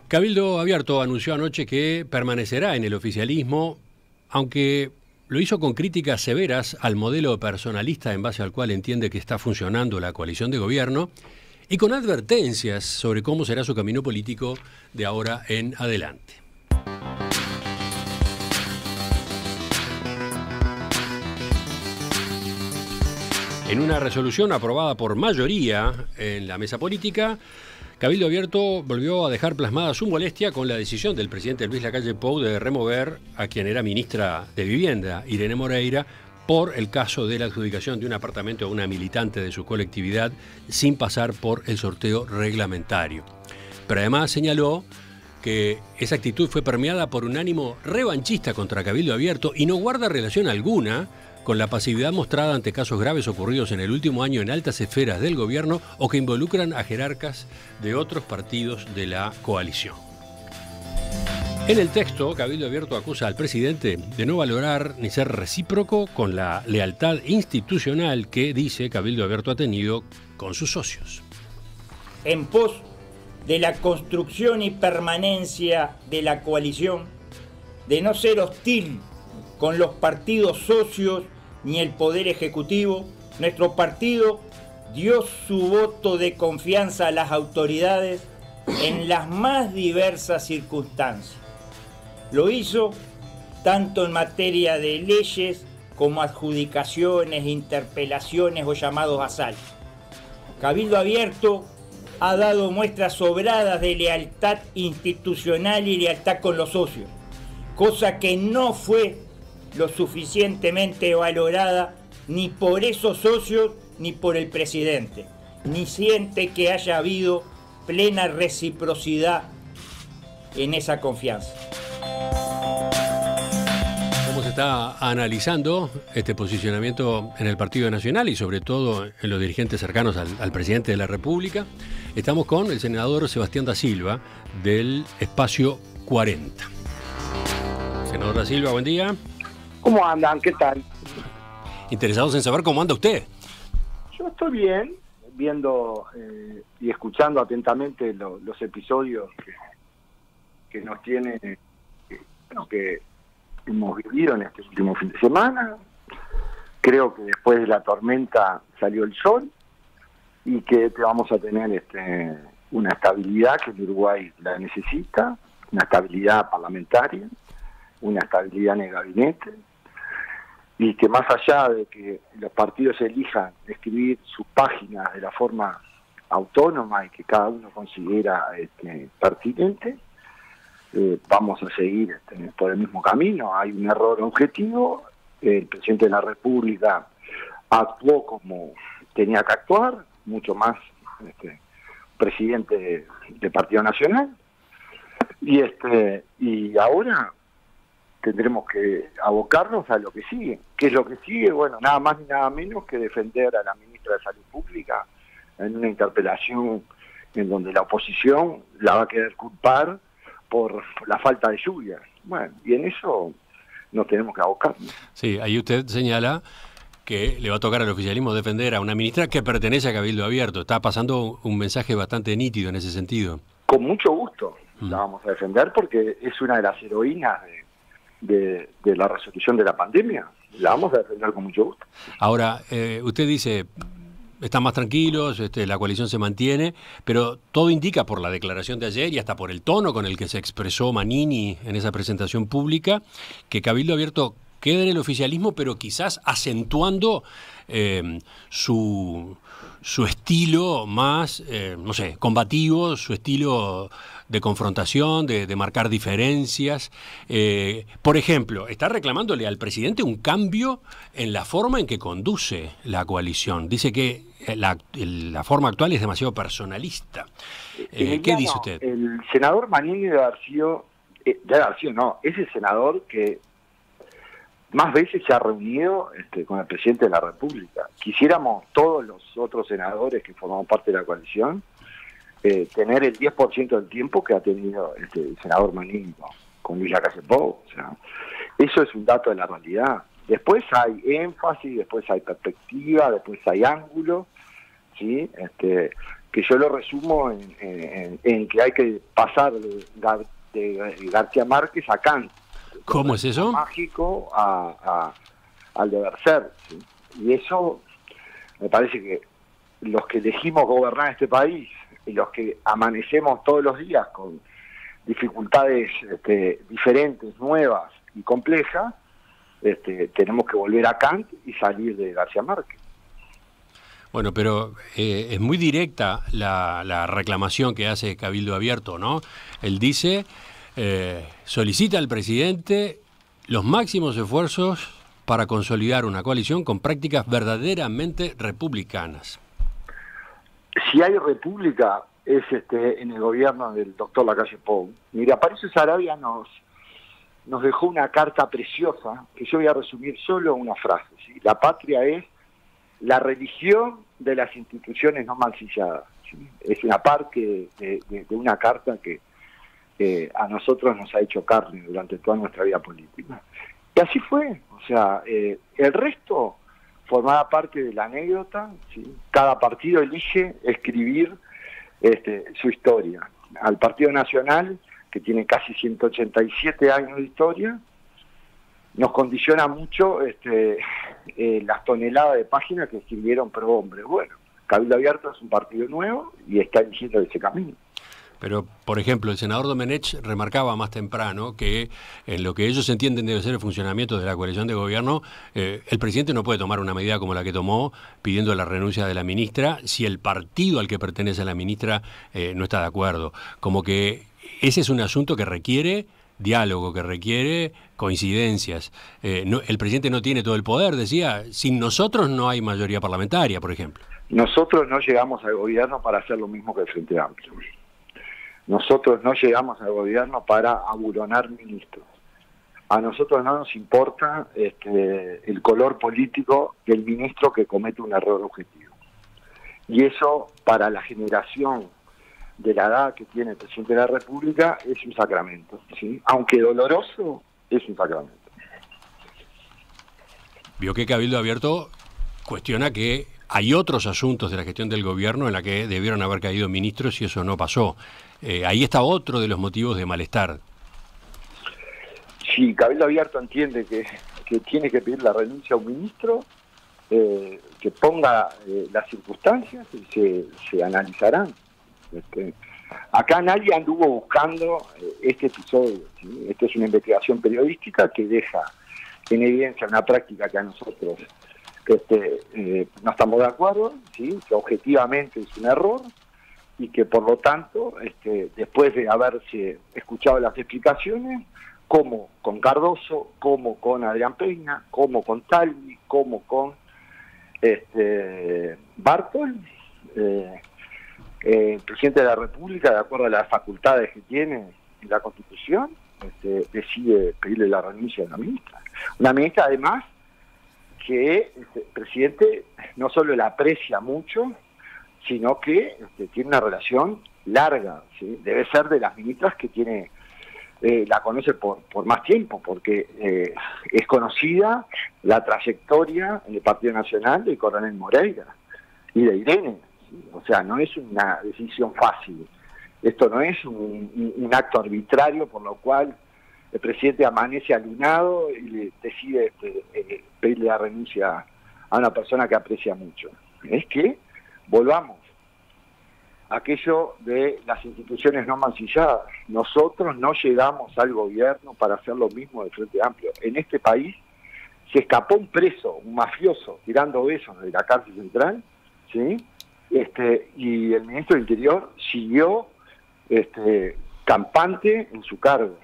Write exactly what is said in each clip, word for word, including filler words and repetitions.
Cabildo Abierto anunció anoche que permanecerá en el oficialismo, aunque lo hizo con críticas severas al modelo personalista en base al cual entiende que está funcionando la coalición de gobierno y con advertencias sobre cómo será su camino político de ahora en adelante. En una resolución aprobada por mayoría en la mesa política, Cabildo Abierto volvió a dejar plasmada su molestia con la decisión del presidente Luis Lacalle Pou de remover a quien era ministra de Vivienda, Irene Moreira, por el caso de la adjudicación de un apartamento a una militante de su colectividad sin pasar por el sorteo reglamentario. Pero además señaló que esa actitud fue permeada por un ánimo revanchista contra Cabildo Abierto y no guarda relación alguna con la pasividad mostrada ante casos graves ocurridos en el último año en altas esferas del gobierno o que involucran a jerarcas de otros partidos de la coalición. En el texto, Cabildo Abierto acusa al presidente de no valorar ni ser recíproco con la lealtad institucional que, dice, Cabildo Abierto ha tenido con sus socios. En pos de la construcción y permanencia de la coalición, de no ser hostil con los partidos socios ni el Poder Ejecutivo, nuestro partido dio su voto de confianza a las autoridades en las más diversas circunstancias. Lo hizo tanto en materia de leyes como adjudicaciones, interpelaciones o llamados a sala. Cabildo Abierto ha dado muestras sobradas de lealtad institucional y lealtad con los socios, cosa que no fue lo suficientemente valorada ni por esos socios ni por el presidente, ni siente que haya habido plena reciprocidad en esa confianza. ¿Cómo se está analizando este posicionamiento en el Partido Nacional y sobre todo en los dirigentes cercanos al, al presidente de la República? Estamos con el senador Sebastián da Silva del Espacio cuarenta. Senador da Silva, buen día. ¿Cómo andan? ¿Qué tal? Interesados en saber cómo anda usted. Yo estoy bien, viendo eh, y escuchando atentamente lo, los episodios que, que nos tiene, que, bueno, que hemos vivido en este último fin de semana. Creo que después de la tormenta salió el sol y que vamos a tener este, una estabilidad que el Uruguay la necesita, una estabilidad parlamentaria, una estabilidad en el gabinete, y que más allá de que los partidos elijan escribir sus páginas de la forma autónoma y que cada uno considera este, pertinente, eh, vamos a seguir este, por el mismo camino. Hay un error objetivo, el presidente de la República actuó como tenía que actuar, mucho más este, presidente de, de Partido Nacional, y este y ahora tendremos que abocarnos a lo que sigue. ¿Qué es lo que sigue? Bueno, nada más ni nada menos que defender a la ministra de Salud Pública en una interpelación en donde la oposición la va a querer culpar por la falta de lluvia. Bueno, y en eso nos tenemos que abocar. Sí, ahí usted señala que le va a tocar al oficialismo defender a una ministra que pertenece a Cabildo Abierto. Está pasando un mensaje bastante nítido en ese sentido. Con mucho gusto mm. la vamos a defender porque es una de las heroínas de De, de la resolución de la pandemia. La vamos a defender con mucho gusto. Ahora, eh, usted dice, están más tranquilos, este, la coalición se mantiene, pero todo indica por la declaración de ayer y hasta por el tono con el que se expresó Manini en esa presentación pública, que Cabildo Abierto queda en el oficialismo, pero quizás acentuando eh, su, su estilo más, eh, no sé, combativo, su estilo de confrontación, de, de marcar diferencias. Eh, por ejemplo, está reclamándole al presidente un cambio en la forma en que conduce la coalición. Dice que la, la forma actual es demasiado personalista. Eh, ¿Qué dice usted? El senador Manini de García, eh, de García no, es el senador que más veces se ha reunido este, con el presidente de la República. Quisiéramos todos los otros senadores que formamos parte de la coalición eh, tener el diez por ciento del tiempo que ha tenido este, el senador Manini con Luis Lacalle Pou. O sea, eso es un dato de la realidad. Después hay énfasis, después hay perspectiva, después hay ángulo, ¿sí? Este, que yo lo resumo en, en, en que hay que pasar de, Gar, de García Márquez a Kant. ¿Cómo es eso? Mágico a, a, al deber ser, ¿sí? Y eso me parece que los que elegimos gobernar este país y los que amanecemos todos los días con dificultades este, diferentes, nuevas y complejas, este, tenemos que volver a Kant y salir de García Márquez. Bueno, pero eh, es muy directa la, la reclamación que hace Cabildo Abierto, ¿no? Él dice, eh, solicita al presidente los máximos esfuerzos para consolidar una coalición con prácticas verdaderamente republicanas. Si hay república, es este en el gobierno del doctor Lacalle Pou. Mira, Palacio Saravia nos, nos dejó una carta preciosa, que yo voy a resumir solo una frase, ¿sí? La patria es la religión de las instituciones no mancilladas, ¿sí? Es una parte de, de, de una carta que eh, a nosotros nos ha hecho carne durante toda nuestra vida política. Y así fue, o sea, eh, el resto formaba parte de la anécdota, ¿sí? Cada partido elige escribir este, su historia. Al Partido Nacional, que tiene casi ciento ochenta y siete años de historia, nos condiciona mucho este, eh, las toneladas de páginas que escribieron pro hombre. Bueno, Cabildo Abierto es un partido nuevo y está eligiendo ese camino. Pero, por ejemplo, el senador Domenech remarcaba más temprano que en lo que ellos entienden debe ser el funcionamiento de la coalición de gobierno, eh, el presidente no puede tomar una medida como la que tomó pidiendo la renuncia de la ministra si el partido al que pertenece la ministra eh, no está de acuerdo. Como que ese es un asunto que requiere diálogo, que requiere coincidencias. Eh, no, el presidente no tiene todo el poder, decía, sin nosotros no hay mayoría parlamentaria, por ejemplo. Nosotros no llegamos al gobierno para hacer lo mismo que el Frente Amplio. Nosotros no llegamos al gobierno para abulonar ministros. A nosotros no nos importa este, el color político del ministro que comete un error objetivo. Y eso, para la generación de la edad que tiene el presidente de la República, es un sacramento, ¿sí? Aunque doloroso, es un sacramento. Vio que Cabildo Abierto cuestiona que hay otros asuntos de la gestión del gobierno en la que debieron haber caído ministros y eso no pasó. Eh, ahí está otro de los motivos de malestar. Si Cabildo Abierto entiende que, que tiene que pedir la renuncia a un ministro, eh, que ponga eh, las circunstancias y se, se analizarán. Este, acá nadie anduvo buscando eh, este episodio, ¿sí? Esta es una investigación periodística que deja en evidencia una práctica que a nosotros este, eh, no estamos de acuerdo, ¿sí? Que objetivamente es un error y que por lo tanto, este, después de haberse escuchado las explicaciones, como con Cardoso, como con Adrián Peña, como con Talvi, como con este, Bartol, eh, eh, el presidente de la República, de acuerdo a las facultades que tiene en la Constitución, este, decide pedirle la renuncia a la ministra. Una ministra, además, que este, el presidente no solo la aprecia mucho, sino que este, tiene una relación larga, ¿sí? Debe ser de las ministras que tiene, eh, la conoce por, por más tiempo, porque eh, es conocida la trayectoria en el Partido Nacional del coronel Moreira y de Irene, ¿sí? O sea, no es una decisión fácil, esto no es un, un, un acto arbitrario por lo cual el presidente amanece alunado y le decide este, eh, pedirle la renuncia a una persona que aprecia mucho. Es que volvamos a aquello de las instituciones no mancilladas. Nosotros no llegamos al gobierno para hacer lo mismo del Frente Amplio. En este país se escapó un preso, un mafioso, tirando besos de la cárcel central, ¿sí? Este, y el ministro del Interior siguió este, campante en su cargo.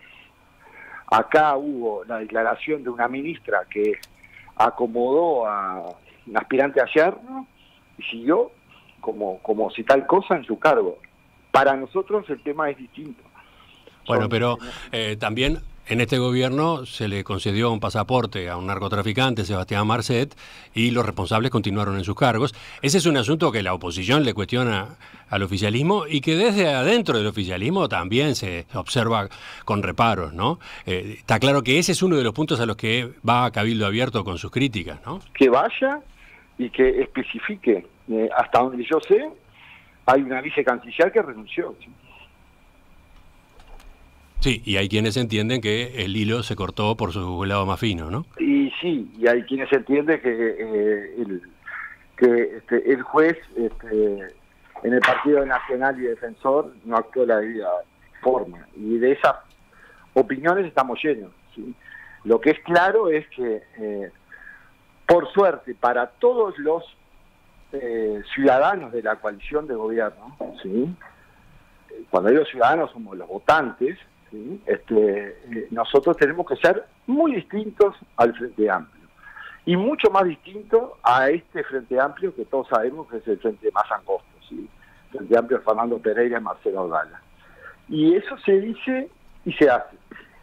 Acá hubo la declaración de una ministra que acomodó a un aspirante a yerno y siguió como, como si tal cosa en su cargo. Para nosotros el tema es distinto. Bueno, Son, pero eh, también en este gobierno se le concedió un pasaporte a un narcotraficante, Sebastián Marcet, y los responsables continuaron en sus cargos. Ese es un asunto que la oposición le cuestiona al oficialismo y que desde adentro del oficialismo también se observa con reparos, ¿no? Eh, está claro que ese es uno de los puntos a los que va a Cabildo Abierto con sus críticas, ¿no? Que vaya y que especifique. Eh, hasta donde yo sé, hay una vicecanciller que renunció. ¿sí? Sí, y hay quienes entienden que el hilo se cortó por su lado más fino, ¿no? Y sí, y hay quienes entienden que, eh, el, que este, el juez este, en el Partido Nacional y Defensor no actuó de la debida forma. Y de esas opiniones estamos llenos. ¿sí? Lo que es claro es que, eh, por suerte, para todos los eh, ciudadanos de la coalición de gobierno, ¿sí? cuando digo ciudadanos somos los votantes, ¿sí? este, eh, nosotros tenemos que ser muy distintos al Frente Amplio y mucho más distintos a este Frente Amplio que todos sabemos que es el Frente más angosto, ¿sí? el Frente Amplio de Fernando Pereira y Marcelo Ordala. Y eso se dice y se hace.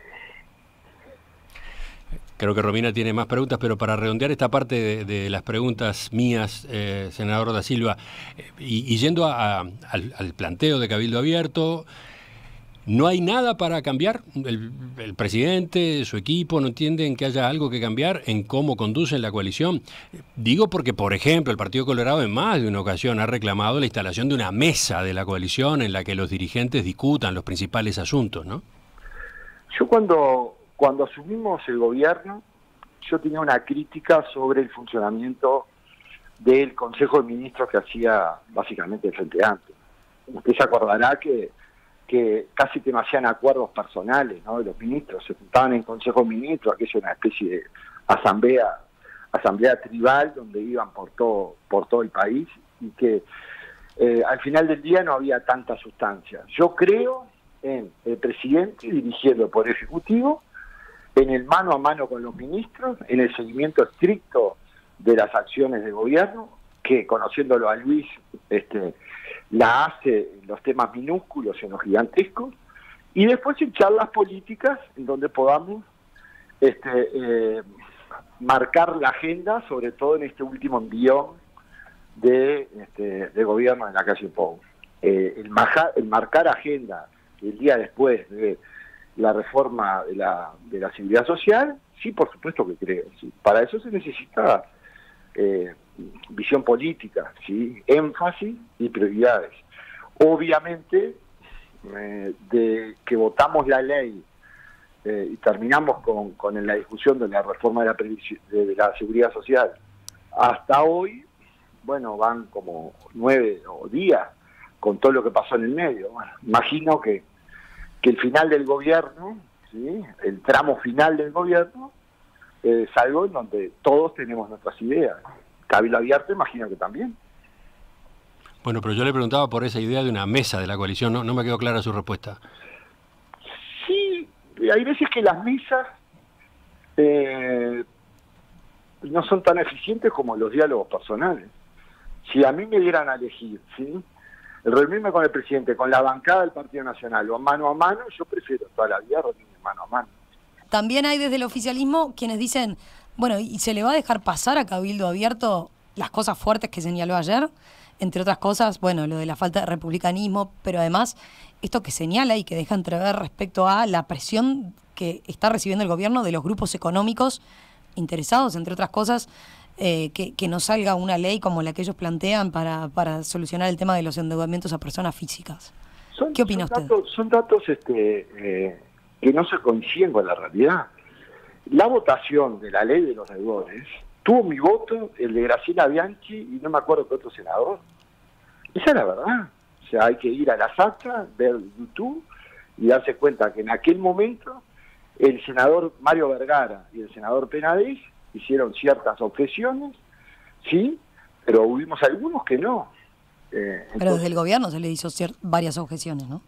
Creo que Romina tiene más preguntas, pero para redondear esta parte de, de las preguntas mías, eh, senador Da Silva, eh, y, y yendo a, a, al, al planteo de Cabildo Abierto, ¿no hay nada para cambiar? El, el presidente, su equipo, ¿no entienden que haya algo que cambiar en cómo conducen la coalición? Digo porque, por ejemplo, el Partido Colorado en más de una ocasión ha reclamado la instalación de una mesa de la coalición en la que los dirigentes discutan los principales asuntos, ¿no? Yo cuando... Cuando asumimos el gobierno, yo tenía una crítica sobre el funcionamiento del Consejo de Ministros que hacía básicamente el Frente Amplio. Usted se acordará que, que casi que no hacían acuerdos personales, ¿no? Los ministros se juntaban en Consejo de Ministros, aquello era una especie de asamblea, asamblea tribal donde iban por todo, por todo el país y que eh, al final del día no había tanta sustancia. Yo creo en el presidente dirigiendo el Poder Ejecutivo, en el mano a mano con los ministros, en el seguimiento estricto de las acciones de gobierno, que conociéndolo a Luis, este, la hace en los temas minúsculos y en los gigantescos, y después en charlas políticas en donde podamos este, eh, marcar la agenda, sobre todo en este último envión de, este, de gobierno en la calle Pou. Eh, el, maja, el marcar agenda el día después de la reforma de la, de la seguridad social, sí, por supuesto que creo. ¿sí? Para eso se necesita eh, visión política, ¿sí? énfasis y prioridades. Obviamente, eh, de que votamos la ley eh, y terminamos con, con la discusión de la reforma de la, de, de la seguridad social, hasta hoy, bueno, van como nueve días con todo lo que pasó en el medio. Bueno, imagino que que el final del gobierno, ¿sí? el tramo final del gobierno, eh, es algo en donde todos tenemos nuestras ideas. Cabildo Abierto, imagino que también. Bueno, pero yo le preguntaba por esa idea de una mesa de la coalición, no, no me quedó clara su respuesta. Sí, hay veces que las mesas eh, no son tan eficientes como los diálogos personales. Si a mí me dieran a elegir, ¿sí? el reunirme con el presidente, con la bancada del Partido Nacional o mano a mano, yo prefiero toda la vida reunirme mano a mano. También hay desde el oficialismo quienes dicen, bueno, ¿y se le va a dejar pasar a Cabildo Abierto las cosas fuertes que señaló ayer? Entre otras cosas, bueno, lo de la falta de republicanismo, pero además esto que señala y que deja entrever respecto a la presión que está recibiendo el gobierno de los grupos económicos interesados, entre otras cosas, Eh, que, que no salga una ley como la que ellos plantean para, para solucionar el tema de los endeudamientos a personas físicas. Son, ¿Qué opina son usted? Datos, son datos este, eh, que no se coinciden con la realidad. La votación de la ley de los deudores tuvo mi voto, el de Graciela Bianchi y no me acuerdo qué otro senador. Esa es la verdad. O sea, hay que ir a las actas, ver YouTube y darse cuenta que en aquel momento el senador Mario Vergara y el senador Penades hicieron ciertas objeciones, sí, pero hubimos algunos que no. Eh, pero entonces, desde el gobierno se le hizo varias objeciones, ¿no?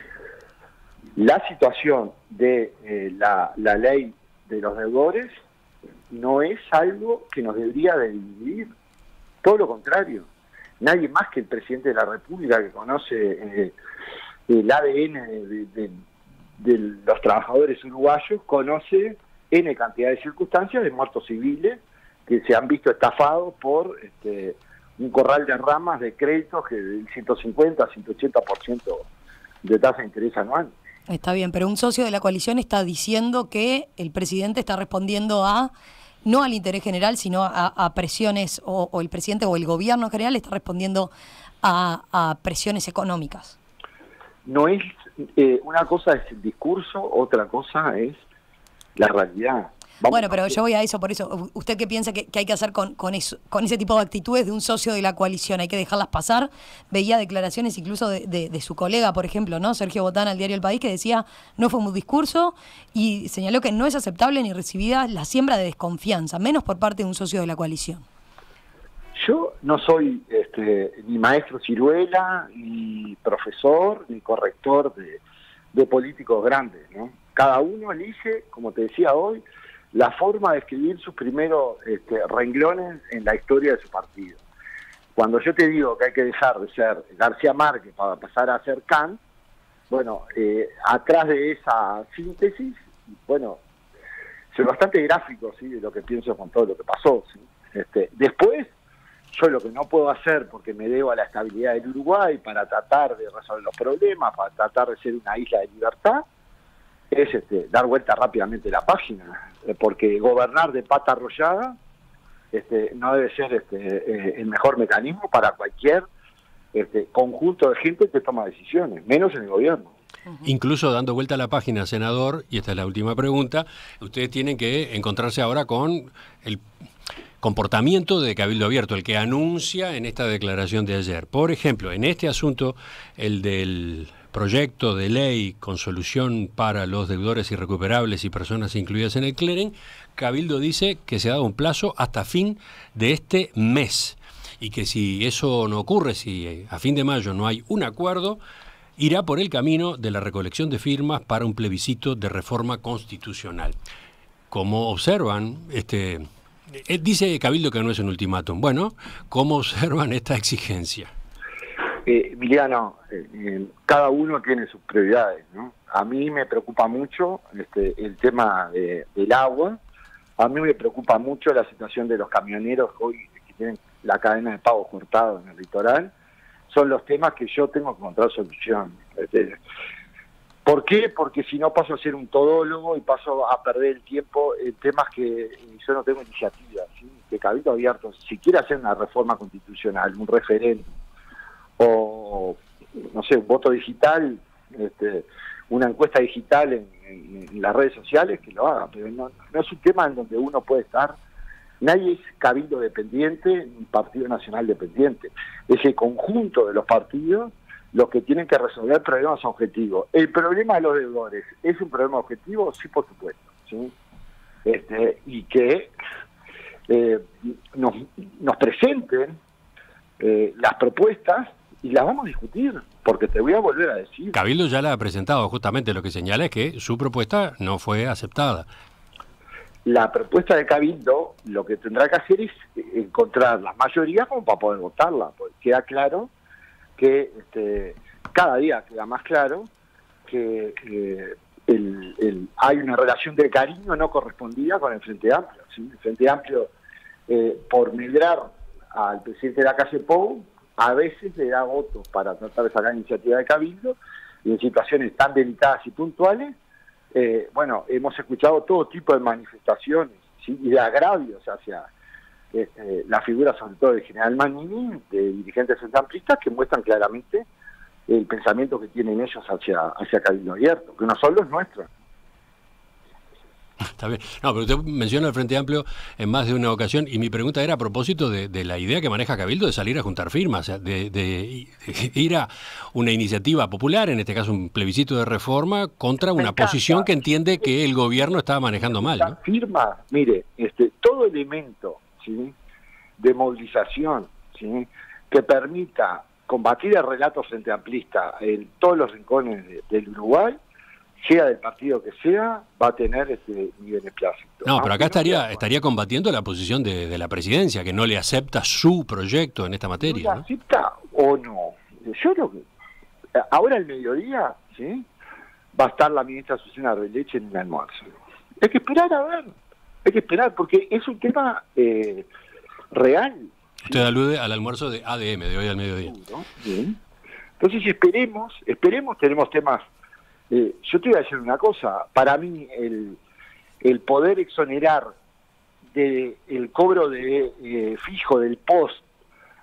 La situación de eh, la, la ley de los deudores no es algo que nos debería de dividir, todo lo contrario. Nadie más que el presidente de la República, que conoce eh, el A D N de, de, de los trabajadores uruguayos, conoce N cantidad de circunstancias de muertos civiles que se han visto estafados por este, un corral de ramas de créditos que del ciento cincuenta a ciento ochenta por ciento de tasa de interés anual. Está bien, pero un socio de la coalición está diciendo que el presidente está respondiendo a, no al interés general, sino a, a presiones, o, o el presidente o el gobierno en general está respondiendo a, a presiones económicas. No es, eh, una cosa es el discurso, otra cosa es la realidad. Vamos bueno, pero yo voy a eso, por eso. ¿Usted qué piensa que, que hay que hacer con, con, eso, con ese tipo de actitudes de un socio de la coalición? ¿Hay que dejarlas pasar? Veía declaraciones incluso de, de, de su colega, por ejemplo, ¿no? Sergio Botana, al diario El País, que decía no fue un discurso y señaló que no es aceptable ni recibida la siembra de desconfianza, menos por parte de un socio de la coalición. Yo no soy este, ni maestro ciruela, ni profesor, ni corrector de, de políticos grandes, ¿no? Cada uno elige, como te decía hoy, la forma de escribir sus primeros este, renglones en la historia de su partido. Cuando yo te digo que hay que dejar de ser García Márquez para pasar a ser Kant, bueno, eh, atrás de esa síntesis, bueno, soy bastante gráfico, ¿sí?, de lo que pienso con todo lo que pasó, ¿sí? Este, después, yo lo que no puedo hacer, porque me debo a la estabilidad del Uruguay, para tratar de resolver los problemas, para tratar de ser una isla de libertad, es este, dar vuelta rápidamente la página, porque gobernar de pata arrollada este, no debe ser este, eh, el mejor mecanismo para cualquier este, conjunto de gente que toma decisiones, menos en el gobierno. Incluso dando vuelta a la página, senador, y esta es la última pregunta, ustedes tienen que encontrarse ahora con el comportamiento de Cabildo Abierto, el que anuncia en esta declaración de ayer. Por ejemplo, en este asunto, el del proyecto de ley con solución para los deudores irrecuperables y personas incluidas en el clearing, Cabildo dice que se ha dado un plazo hasta fin de este mes y que si eso no ocurre, si a fin de mayo no hay un acuerdo, irá por el camino de la recolección de firmas para un plebiscito de reforma constitucional. Como observan, este, eh, dice Cabildo que no es un ultimátum. Bueno, ¿cómo observan esta exigencia? Eh, Emiliano, eh, eh, cada uno tiene sus prioridades, ¿no? A mí me preocupa mucho este, el tema de, del agua, a mí me preocupa mucho la situación de los camioneros hoy que tienen la cadena de pagos cortada en el litoral, son los temas que yo tengo que encontrar solución. Este, ¿por qué? Porque si no paso a ser un todólogo y paso a perder el tiempo en temas que yo no tengo iniciativa, ¿sí? Que Cabildo Abierto, si quiere hacer una reforma constitucional, un referéndum, o no sé, un voto digital, este, una encuesta digital en, en, en las redes sociales, que lo haga, pero no, no es un tema en donde uno puede estar. Nadie es cabildo dependiente ni partido nacional dependiente, es el conjunto de los partidos los que tienen que resolver problemas objetivos. El problema de los deudores es un problema objetivo, sí, por supuesto, ¿sí? Este, y que eh, nos, nos presenten eh, las propuestas y las vamos a discutir, porque te voy a volver a decir. Cabildo ya la ha presentado, justamente lo que señala es que su propuesta no fue aceptada. La propuesta de Cabildo lo que tendrá que hacer es encontrar las mayorías como para poder votarla, porque queda claro que este, cada día queda más claro que eh, el, el, hay una relación de cariño no correspondida con el Frente Amplio, ¿sí? El Frente Amplio, eh, por medrar al presidente de la calle Pou, a veces le da votos para tratar de sacar iniciativa de Cabildo, y en situaciones tan delicadas y puntuales, eh, bueno, hemos escuchado todo tipo de manifestaciones, ¿sí?, y de agravios hacia este, la figura, sobre todo del general Magnini, de dirigentes centramplistas, que muestran claramente el pensamiento que tienen ellos hacia, hacia Cabildo Abierto, que no son los nuestros. Está bien. No, pero usted menciona el Frente Amplio en más de una ocasión, y mi pregunta era a propósito de, de la idea que maneja Cabildo de salir a juntar firmas, de, de, de ir a una iniciativa popular, en este caso un plebiscito de reforma, contra una posición que entiende que el gobierno estaba manejando mal, ¿no? Firma, mire, este, todo elemento, ¿sí?, de movilización, ¿sí?, que permita combatir el relato frente amplista en todos los rincones de, del Uruguay, sea del partido que sea, va a tener este mi beneplácito. No, pero acá estaría estaría combatiendo la posición de, de la presidencia, que no le acepta su proyecto en esta materia. ¿No la acepta o no? Yo lo que... Ahora al mediodía, ¿sí?, va a estar la ministra Susana Arreleche en un almuerzo. Hay que esperar a ver, hay que esperar, porque es un tema eh, real. Usted alude al almuerzo de A D M, de hoy al mediodía. ¿No? Bien. Entonces esperemos, esperemos, tenemos temas... Eh, yo te voy a decir una cosa, para mí el, el poder exonerar de el cobro de eh, fijo del post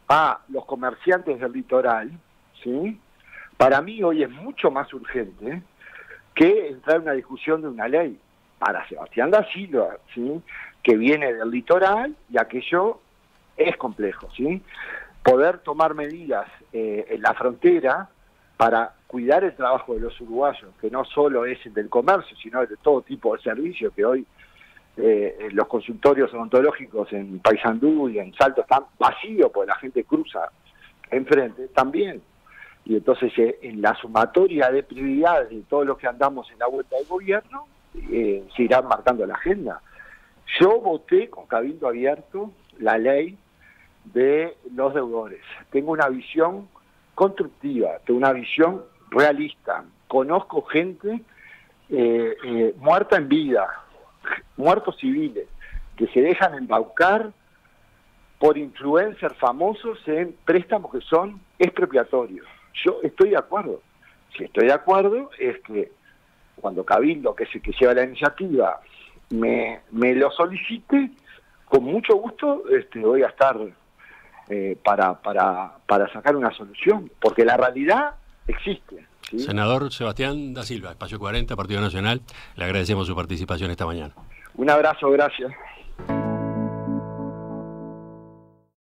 a los comerciantes del litoral, ¿sí? Para mí hoy es mucho más urgente que entrar en una discusión de una ley. Para Sebastián da Silva, ¿sí? Que viene del litoral, y aquello es complejo, ¿sí? Poder tomar medidas eh, en la frontera para cuidar el trabajo de los uruguayos, que no solo es el del comercio, sino de todo tipo de servicios, que hoy eh, los consultorios odontológicos en Paysandú y en Salto están vacíos porque la gente cruza enfrente también. Y entonces eh, en la sumatoria de prioridades de todos los que andamos en la vuelta del gobierno, eh, se irá marcando la agenda. Yo voté con Cabildo Abierto la ley de los deudores. Tengo una visión constructiva, tengo una visión realista. Conozco gente eh, eh, muerta en vida, muertos civiles, que se dejan embaucar por influencers famosos en préstamos que son expropiatorios. Yo estoy de acuerdo. Si estoy de acuerdo es que cuando Cabildo, que es el que lleva la iniciativa, me, me lo solicite, con mucho gusto este, voy a estar eh, para, para, para sacar una solución, porque la realidad existe, ¿sí? Senador Sebastián da Silva, Espacio cuarenta, Partido Nacional, le agradecemos su participación esta mañana. Un abrazo, gracias.